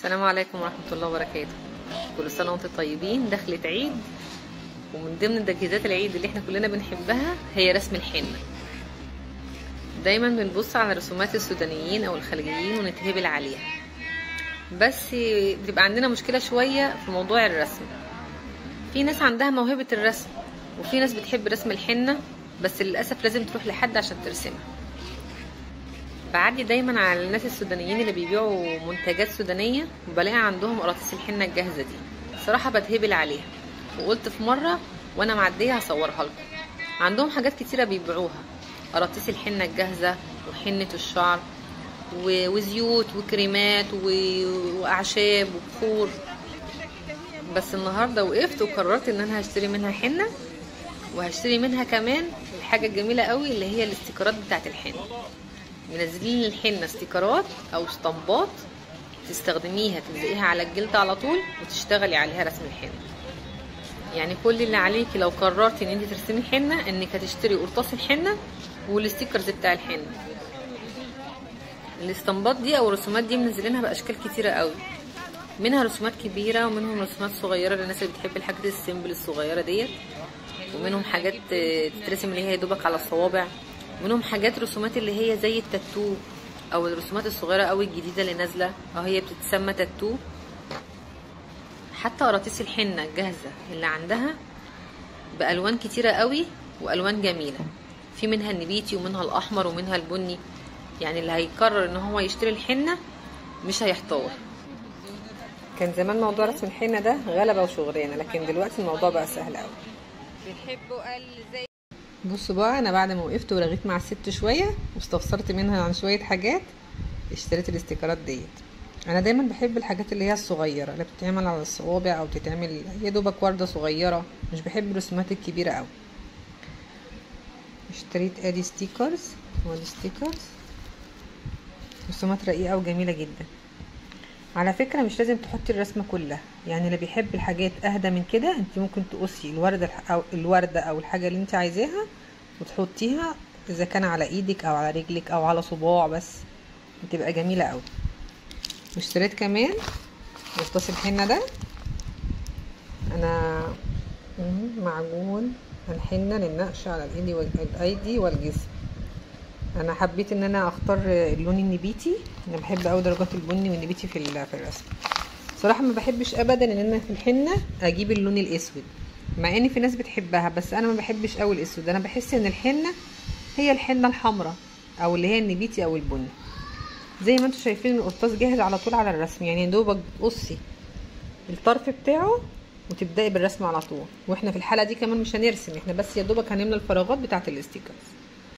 السلام عليكم ورحمة الله وبركاته. كل سنة وانتم طيبين. دخلت عيد، ومن ضمن تجهيزات العيد اللي احنا كلنا بنحبها هي رسم الحنة. دايما بنبص على رسومات السودانيين او الخليجيين ونتهبل عليها، بس بتبقى عندنا مشكلة شوية في موضوع الرسم. في ناس عندها موهبة الرسم، وفي ناس بتحب رسم الحنة، بس للأسف لازم تروح لحد عشان ترسمها. بعدي دايما على الناس السودانيين اللي بيبيعوا منتجات سودانية، وبلاقي عندهم قراطيس الحنة الجاهزة دي. صراحة بتهبل عليها، وقلت في مرة وانا معدية هصورها لكم. عندهم حاجات كتيرة بيبيعوها، قراطيس الحنة الجاهزة وحنة الشعر وزيوت وكريمات واعشاب وبخور. بس النهاردة وقفت وقررت ان انا هشتري منها حنة، وهشتري منها كمان الحاجة الجميلة قوي اللي هي الاستيكرات بتاعت الحنة. منزلين الحنة استيكرات او اسطمبات تستخدميها تلزقيها على الجلد على طول وتشتغلي عليها رسم الحنة. يعني كل اللي عليكي لو قررتي ان انت ترسمي حنة انك هتشتري قرطاس الحنة والاستيكرز بتاع الحنة. الاسطمبات دي او الرسومات دي منزلينها باشكال كتيرة قوي، منها رسومات كبيرة ومنهم رسومات صغيرة للناس اللي بتحب الحاجات السيمبل الصغيرة ديت، ومنهم حاجات تترسم اللي هي يدوبك على الصوابع، منهم حاجات رسومات اللي هي زي التاتو او الرسومات الصغيره قوي الجديده اللي نازله هي بتتسمى تاتو. حتى قراطيس الحنه الجاهزه اللي عندها بالوان كتيره قوي والوان جميله، في منها النبيتي ومنها الاحمر ومنها البني. يعني اللي هيقرر ان هو يشتري الحنه مش هيحتار. كان زمان موضوع رسم الحنه ده غلبه وشغلانه، لكن دلوقتي الموضوع بقى سهل قوي. بتحبوا قال زي بصوا بقى، انا بعد ما وقفت ورغيت مع الست شويه واستفسرت منها عن شويه حاجات، اشتريت الاستيكرات ديت. انا دايما بحب الحاجات اللي هي الصغيره اللي بتتعمل على الصوابع او بتتعمل يا دوبك ورده صغيره، مش بحب الرسومات الكبيره قوي. اشتريت ادي ستيكرز، ودي ستيكرز رسومات رقيقه وجميله جدا. على فكره مش لازم تحطي الرسمه كلها، يعني اللي بيحب الحاجات اهدى من كده انت ممكن تقصي الورده او الحاجه اللي انت عايزاها وتحطيها، اذا كان على ايدك او على رجلك او على صباع بس، بتبقى جميله قوي. واشتريت كمان قرطاس الحنه ده، انا معجون الحنه للنقش على الايدي والجسم. انا حبيت ان انا اختار اللون النبيتي، انا بحب قوي درجات البني والنبيتي في الرسم. صراحه ما بحبش ابدا ان انا في الحنه اجيب اللون الاسود، مع ان في ناس بتحبها، بس انا ما بحبش قوي الاسود. انا بحس ان الحنه هي الحنه الحمراء او اللي هي النبيتي او البني. زي ما انتم شايفين القرطاس جاهز على طول على الرسم، يعني دوبك بتقصي الطرف بتاعه وتبداي بالرسم على طول. واحنا في الحاله دي كمان مش هنرسم، احنا بس يا دوبك هنملى الفراغات بتاعه الاستيكرز.